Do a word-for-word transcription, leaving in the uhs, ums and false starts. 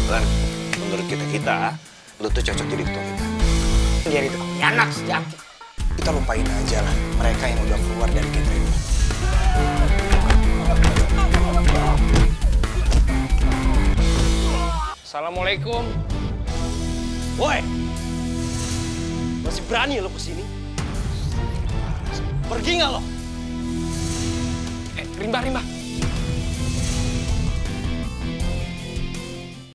Lan, menurut kita-kita, lu tuh cocok jadi ketua kita. Dia itu anak sejati. Kita lupain aja lah mereka yang udah keluar dari geng Reno. Assalamualaikum. Woi, masih berani lo kesini? Pergi nggak lo? Eh, Rimba, Rimba.